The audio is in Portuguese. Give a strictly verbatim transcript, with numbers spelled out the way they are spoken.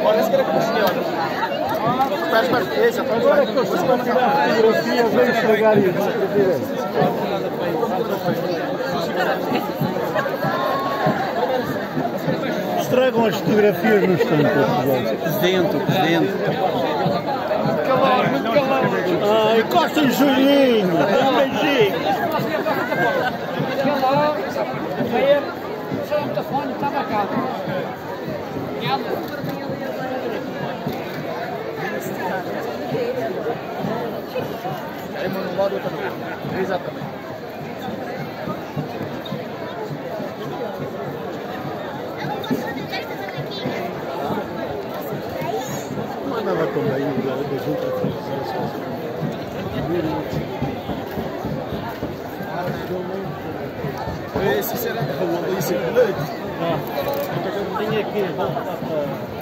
Parece que era com a senhora. Espera, espera, esse, agora que eu estou a tirar fotografia, veio estragar isso. Estragam as fotografias no estante. Presidente, presidente. Calor, muito calor. Ai, Costa e Julinho, um beijinho. Calor, veio, só o telefone, estava cá. É uma no lado, outra no outro. Exatamente. Não andava tão bem da junta de freguesia. Esse será que falou isso? Ah, tem aqui, volta para